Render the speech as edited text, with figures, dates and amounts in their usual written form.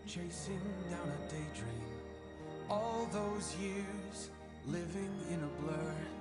chasing down a daydream. All those years living in a blur.